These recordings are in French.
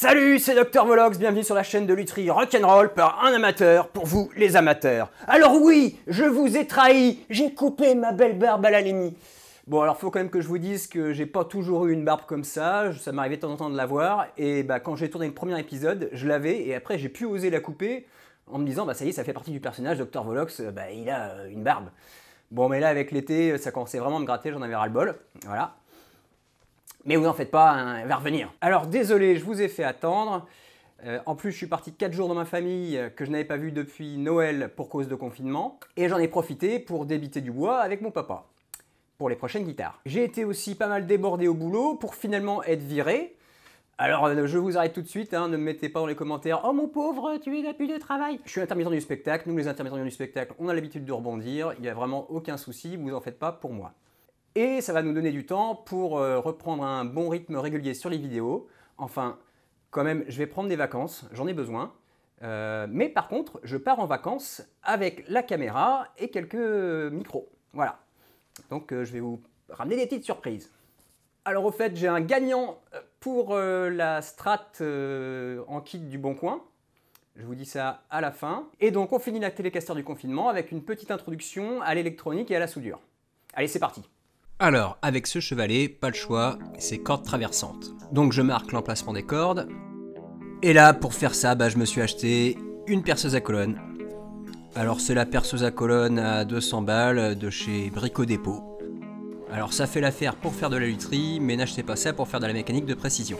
Salut, c'est Dr Volox, bienvenue sur la chaîne de lutherie rock'n'roll par un amateur, pour vous les amateurs. Alors oui, je vous ai trahi, j'ai coupé ma belle barbe à la Lénie. Bon alors faut quand même que je vous dise que j'ai pas toujours eu une barbe comme ça m'arrivait de temps en temps de l'avoir, et quand j'ai tourné le premier épisode, je l'avais, et après j'ai pu oser la couper, en me disant ça y est, ça fait partie du personnage, Dr Volox, il a une barbe. Bon mais là avec l'été, ça commençait vraiment à me gratter, j'en avais ras le bol, voilà. Mais vous n'en faites pas, hein, elle va revenir. Alors désolé, je vous ai fait attendre. En plus, je suis parti 4 jours dans ma famille que je n'avais pas vu depuis Noël pour cause de confinement. Et j'en ai profité pour débiter du bois avec mon papa, pour les prochaines guitares. J'ai été aussi pas mal débordé au boulot pour finalement être viré. Alors je vous arrête tout de suite, hein, ne me mettez pas dans les commentaires « Oh mon pauvre, tu n'as plus de travail !» Je suis intermittent du spectacle, nous les intermittents du spectacle, on a l'habitude de rebondir, il n'y a vraiment aucun souci, vous en faites pas pour moi. Et ça va nous donner du temps pour reprendre un bon rythme régulier sur les vidéos. Enfin, quand même, je vais prendre des vacances, j'en ai besoin. Mais par contre, je pars en vacances avec la caméra et quelques micros. Voilà. Donc je vais vous ramener des petites surprises. Alors au fait, j'ai un gagnant pour la Strat en kit du Bon Coin. Je vous dis ça à la fin. Et donc on finit la télécaster du confinement avec une petite introduction à l'électronique et à la soudure. Allez, c'est parti. Alors, avec ce chevalet, pas le choix, c'est cordes traversantes. Donc je marque l'emplacement des cordes. Et là, pour faire ça, je me suis acheté une perceuse à colonne. Alors c'est la perceuse à colonne à 200 balles de chez Brico Dépôt. Alors ça fait l'affaire pour faire de la lutherie, mais n'achetez pas ça pour faire de la mécanique de précision.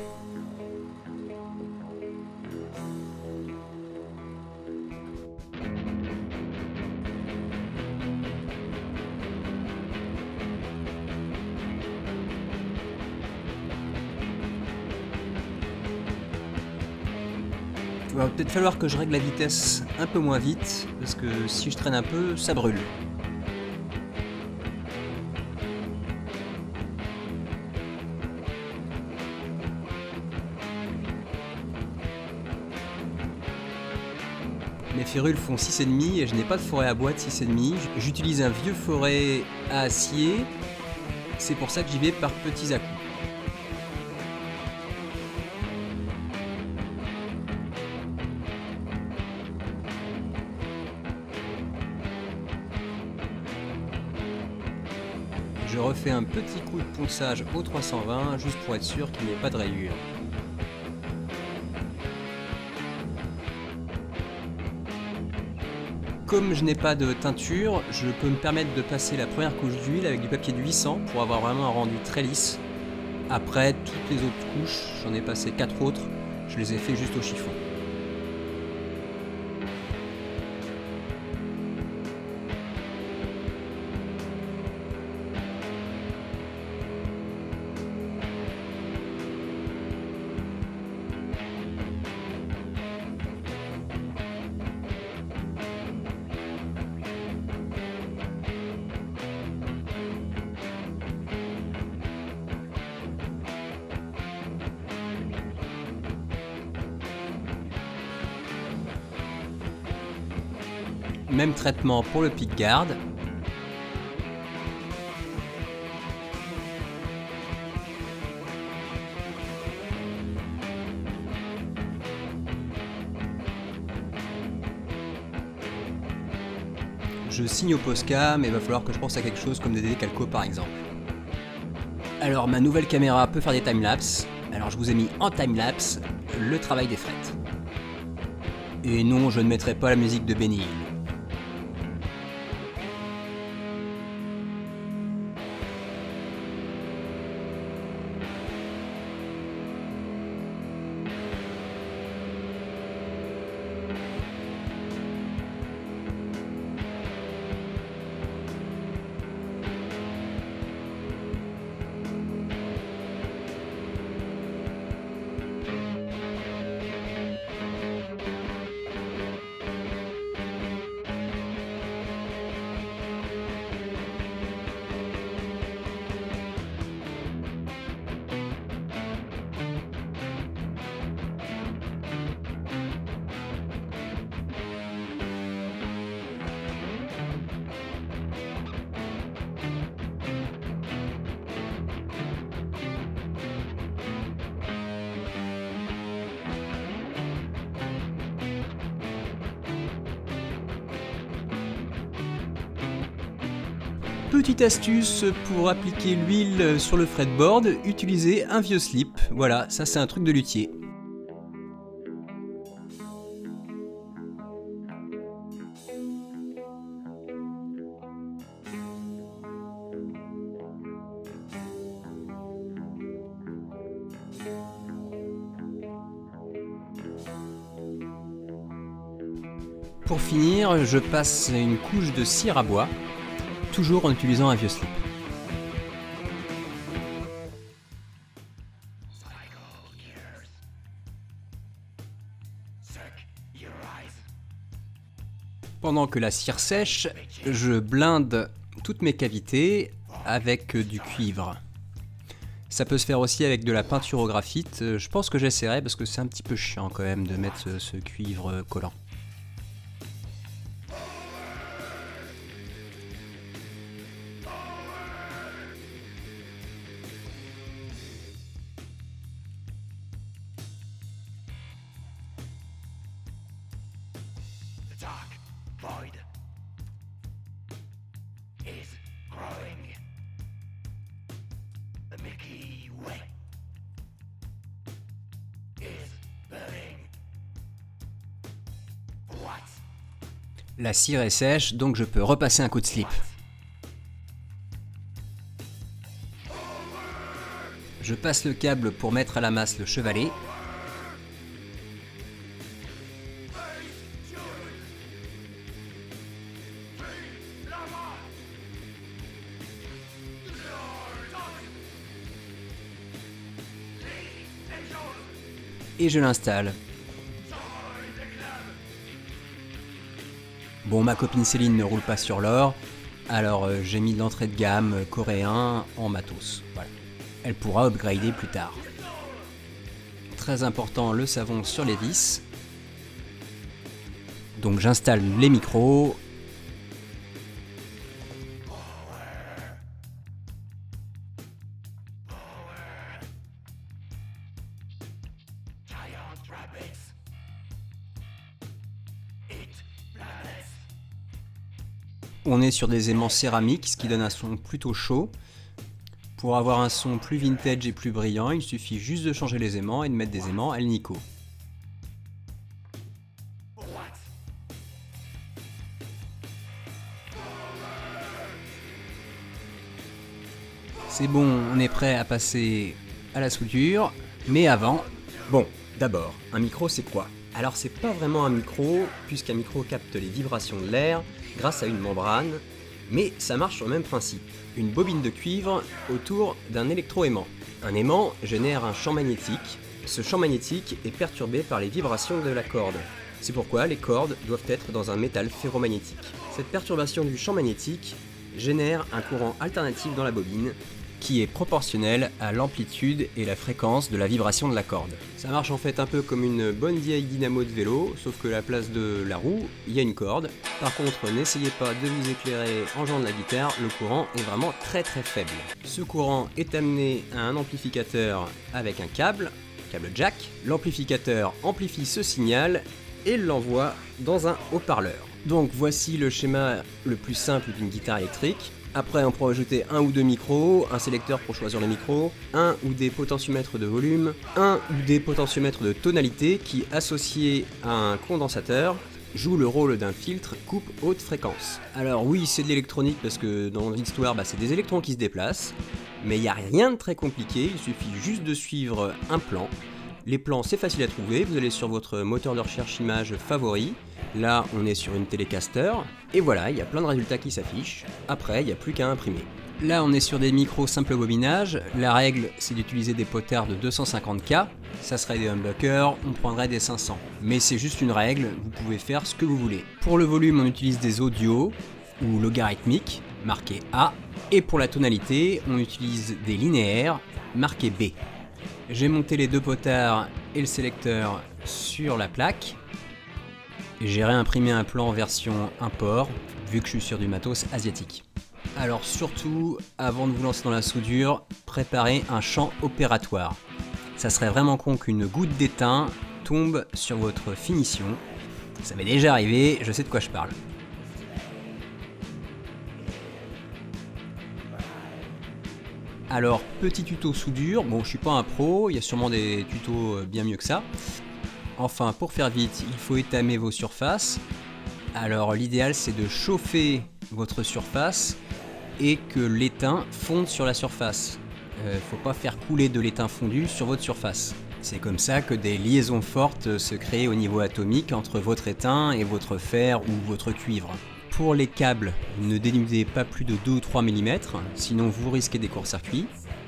Il va peut-être falloir que je règle la vitesse un peu moins vite, parce que si je traîne un peu, ça brûle. Mes férules font 6,5 et je n'ai pas de foret à bois de 6,5. J'utilise un vieux foret à acier, c'est pour ça que j'y vais par petits à-coups. Je refais un petit coup de ponçage au 320 juste pour être sûr qu'il n'y ait pas de rayures. Comme je n'ai pas de teinture, je peux me permettre de passer la première couche d'huile avec du papier de 800 pour avoir vraiment un rendu très lisse. Après, toutes les autres couches, j'en ai passé 4 autres, je les ai fait juste au chiffon. Même traitement pour le pick-guard. Je signe au Posca, mais il va falloir que je pense à quelque chose comme des décalcos par exemple. Alors ma nouvelle caméra peut faire des timelapses. Alors je vous ai mis en timelapse le travail des frettes. Et non, je ne mettrai pas la musique de Benny Hill. Petite astuce pour appliquer l'huile sur le fretboard, utilisez un vieux slip. Voilà, ça c'est un truc de luthier. Pour finir, je passe une couche de cire à bois, toujours en utilisant un vieux slip. Pendant que la cire sèche, je blinde toutes mes cavités avec du cuivre. Ça peut se faire aussi avec de la peinture au graphite. Je pense que j'essaierai parce que c'est un petit peu chiant quand même de mettre ce cuivre collant. La cire est sèche, donc je peux repasser un coup de slip. Je passe le câble pour mettre à la masse le chevalet. Et je l'installe. Bon, ma copine Céline ne roule pas sur l'or, alors j'ai mis de l'entrée de gamme coréen en matos. Voilà. Elle pourra upgrader plus tard. Très important, le savon sur les vis. Donc j'installe les micros. On est sur des aimants céramiques, ce qui donne un son plutôt chaud. Pour avoir un son plus vintage et plus brillant, il suffit juste de changer les aimants et de mettre des aimants Alnico. C'est bon, on est prêt à passer à la soudure, mais avant... Bon, d'abord, un micro c'est quoi? Alors c'est pas vraiment un micro, puisqu'un micro capte les vibrations de l'air grâce à une membrane, mais ça marche sur le même principe. Une bobine de cuivre autour d'un électroaimant. Un aimant génère un champ magnétique. Ce champ magnétique est perturbé par les vibrations de la corde. C'est pourquoi les cordes doivent être dans un métal ferromagnétique. Cette perturbation du champ magnétique génère un courant alternatif dans la bobine, qui est proportionnel à l'amplitude et la fréquence de la vibration de la corde. Ça marche en fait un peu comme une bonne vieille dynamo de vélo, sauf que à la place de la roue, il y a une corde. Par contre, n'essayez pas de vous éclairer en jouant de la guitare, le courant est vraiment très faible. Ce courant est amené à un amplificateur avec un câble jack. L'amplificateur amplifie ce signal et l'envoie dans un haut-parleur. Donc voici le schéma le plus simple d'une guitare électrique. Après, on pourra ajouter un ou deux micros, un sélecteur pour choisir le micro, un ou des potentiomètres de volume, un ou des potentiomètres de tonalité qui, associés à un condensateur, jouent le rôle d'un filtre coupe haute fréquence. Alors oui, c'est de l'électronique parce que dans l'histoire, c'est des électrons qui se déplacent, mais il n'y a rien de très compliqué, il suffit juste de suivre un plan. Les plans, c'est facile à trouver, vous allez sur votre moteur de recherche image favori. Là, on est sur une Telecaster, et voilà, il y a plein de résultats qui s'affichent. Après, il n'y a plus qu'à imprimer. Là, on est sur des micros simple bobinage. La règle, c'est d'utiliser des potards de 250K. Ça serait des humbuckers, on prendrait des 500. Mais c'est juste une règle, vous pouvez faire ce que vous voulez. Pour le volume, on utilise des audios ou logarithmiques, marqués A. Et pour la tonalité, on utilise des linéaires, marqués B. J'ai monté les deux potards et le sélecteur sur la plaque. J'ai réimprimé un plan version import, vu que je suis sur du matos asiatique. Alors surtout, avant de vous lancer dans la soudure, préparez un champ opératoire. Ça serait vraiment con qu'une goutte d'étain tombe sur votre finition. Ça m'est déjà arrivé, je sais de quoi je parle. Alors, petit tuto soudure, bon je suis pas un pro, il y a sûrement des tutos bien mieux que ça. Enfin, pour faire vite, il faut étamer vos surfaces. Alors l'idéal c'est de chauffer votre surface et que l'étain fonde sur la surface. Faut pas faire couler de l'étain fondu sur votre surface. C'est comme ça que des liaisons fortes se créent au niveau atomique entre votre étain et votre fer ou votre cuivre. Pour les câbles, ne dénudez pas plus de 2 ou 3 mm, sinon vous risquez des courts-circuits.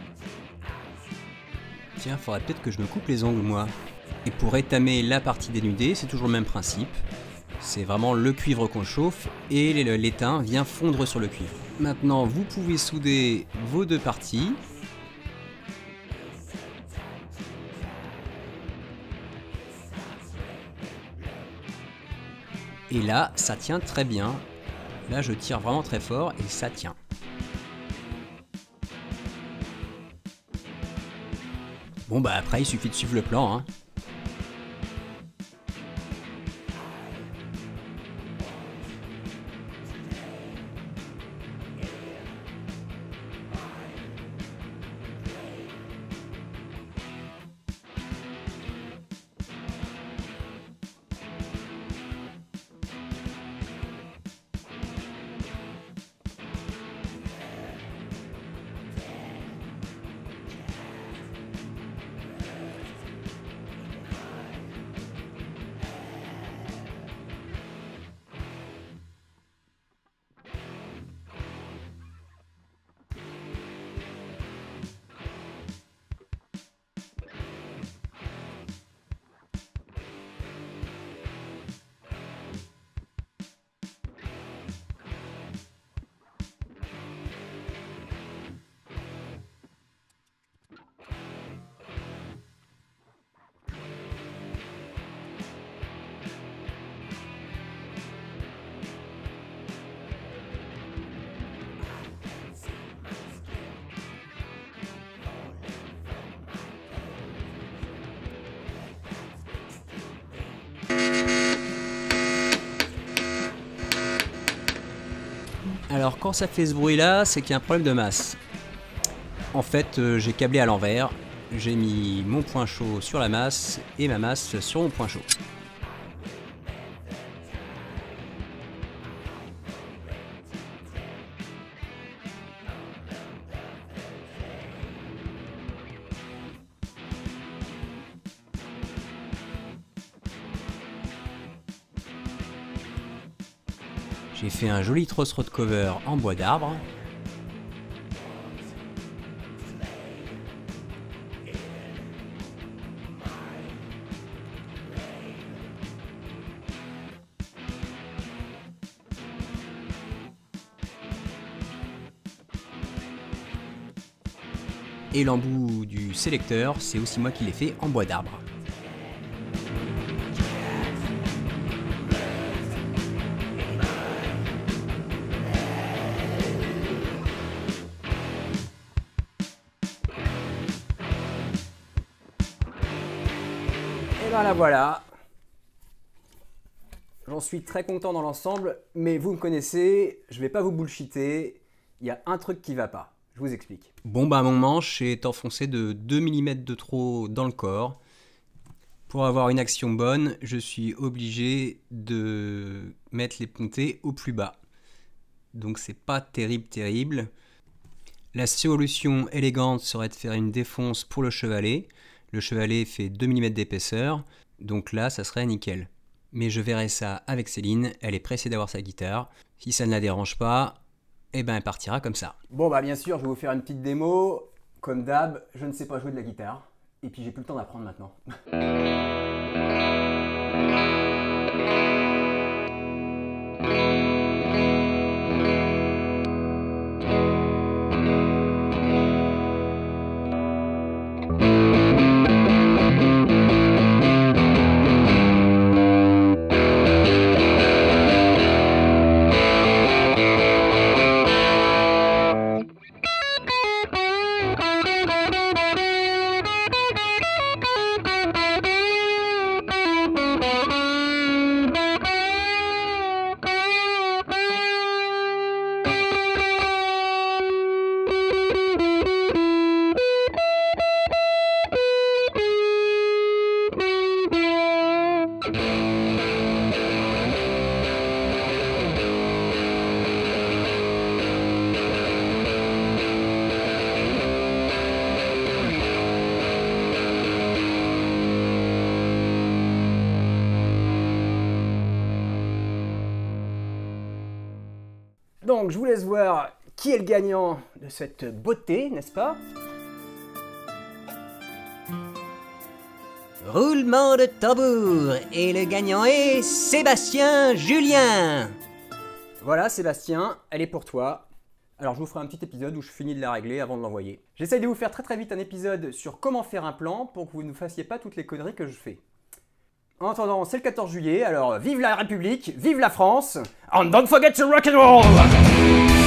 Tiens, faudrait peut-être que je me coupe les ongles moi. Et pour étamer la partie dénudée, c'est toujours le même principe. C'est vraiment le cuivre qu'on chauffe et l'étain vient fondre sur le cuivre. Maintenant, vous pouvez souder vos deux parties. Et là, ça tient très bien. Là, je tire vraiment très fort et ça tient. Bon bah après, il suffit de suivre le plan, hein. Alors quand ça fait ce bruit là, c'est qu'il y a un problème de masse. En fait, j'ai câblé à l'envers, j'ai mis mon point chaud sur la masse et ma masse sur mon point chaud. J'ai fait un joli truss rod cover en bois d'arbre. Et l'embout du sélecteur, c'est aussi moi qui l'ai fait en bois d'arbre. Et ben la voilà. J'en suis très content dans l'ensemble, mais vous me connaissez, je vais pas vous bullshiter, il y a un truc qui va pas. Je vous explique. Bon bah mon manche est enfoncé de 2 mm de trop dans le corps. Pour avoir une action bonne, je suis obligé de mettre les pontées au plus bas. Donc c'est pas terrible. La solution élégante serait de faire une défonce pour le chevalet. Le chevalet fait 2 mm d'épaisseur, donc là ça serait nickel. Mais je verrai ça avec Céline, elle est pressée d'avoir sa guitare. Si ça ne la dérange pas, eh ben elle partira comme ça. Bon bah bien sûr, je vais vous faire une petite démo. Comme d'hab, je ne sais pas jouer de la guitare. Et puis j'ai plus le temps d'apprendre maintenant. Donc je vous laisse voir qui est le gagnant de cette beauté, n'est-ce pas? Roulement de tambour, et le gagnant est Sébastien Julien. Voilà Sébastien, elle est pour toi. Alors je vous ferai un petit épisode où je finis de la régler avant de l'envoyer. J'essaye de vous faire très vite un épisode sur comment faire un plan pour que vous ne fassiez pas toutes les conneries que je fais. En attendant, c'est le 14 juillet, alors vive la République, vive la France, and don't forget to rock and roll!